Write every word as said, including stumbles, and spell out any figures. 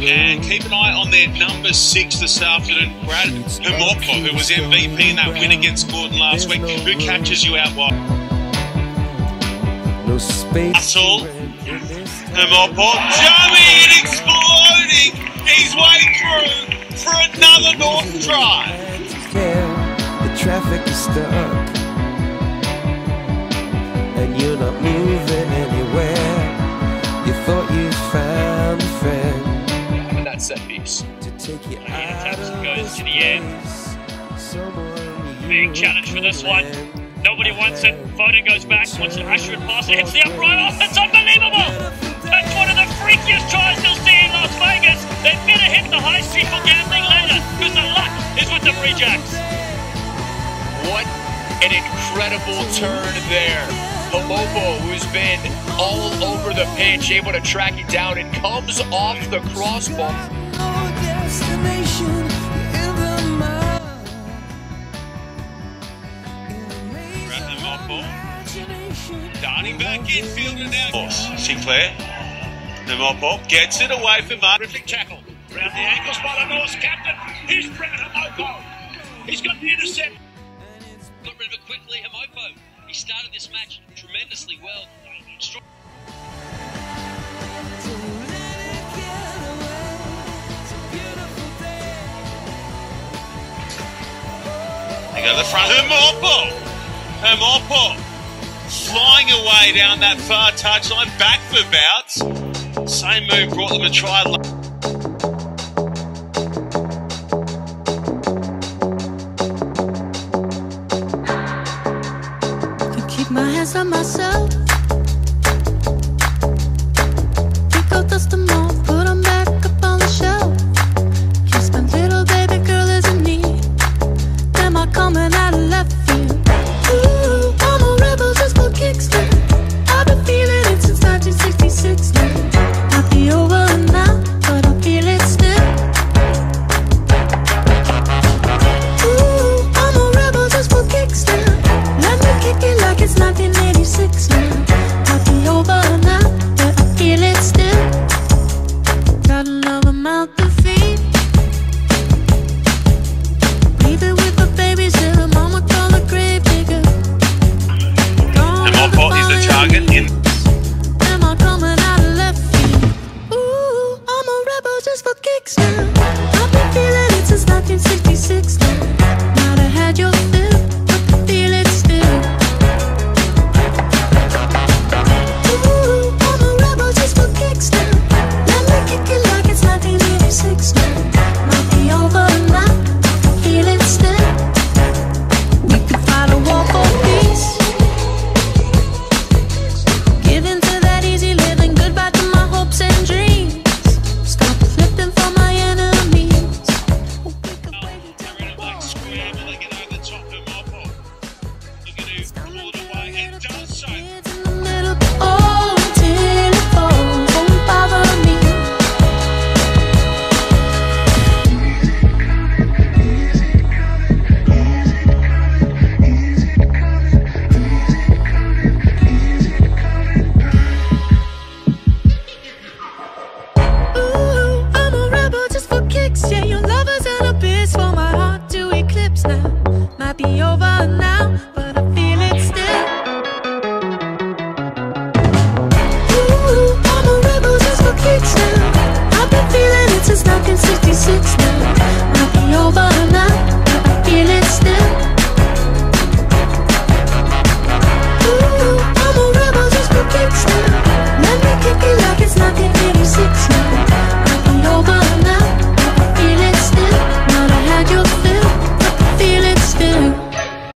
And keep an eye on their number six this afternoon, Brad Homolko, who was M V P in that win against Gordon last week, who catches you out wide. Russell, Homolko, jamming, exploding his way through for another North try. The traffic is stuck, and you're not moving anywhere. You thought you found a friend. And that set piece. To take you Yeah, out Thompson of goes to the this end. place. Someone Big you challenge for this one. can Nobody wants it. Foden goes back, wants to usher it past it, hits the upright off. It's unbelievable! That's one of the freakiest tries you'll see in Las Vegas. They better hit the high street for gambling later, because the luck is with the Free Jacks. What an incredible turn there. Homolko, who's been all over the pitch, able to track it down, and comes off the crossbar. Darting back infield and now. Sinclair. Homolko gets it away from Mark. Terrific tackle. Around the ankles by the Norse captain. Here's Brad Homolko. He's got the intercept. Got rid of it quickly, Homolko. He started this match tremendously well. Strong. They go to the front. Homolko. Homolko flying away down that far touchline. Back for Bouts. Same move brought them a try. Keep my hands on myself. Pick out dust them all, put them back up on the shelf. Yes, my little baby girl is in need. Am I coming out of left field? Ooh, I'm a rebel just for kicks now. I've been feeling it since nineteen sixty-six now. Might be over now, but I feel it still. Ooh, I'm a rebel just for kicks now. Let me kick it like it's nineteen eighty-six now. Might be over now, but I feel it still. Got another mouth to feed. Leave it with the babies till mama call a grave digger. Homolko is the target in. Am I coming out of left field? Ooh, I'm a rebel just for kicks now. I've been feeling it since nineteen sixty-six now. Might have had your fill, but I feel it still. Ooh, I'm a rebel just for kicks now. Let me kick it like it's nineteen eighty-six now. Might be over now, I feel it still. We could fight a war for peace. Giving to that easy living, goodbye to my hopes and dreams. Stop flipping for my enemies. Oh, we could wait until They're in a black scramble. They get over the top of Homolko. Looking to pull it away and does so. it's in the middle. Oh, till it falls, won't bother me. Ooh, I'm a rebel just for kicks. Yeah, your love is an abyss for my heart to eclipse now. Might be over now, but I feel it still. Ooh, I'm a rebel just for kicks now. I've been feeling it since nineteen sixty-six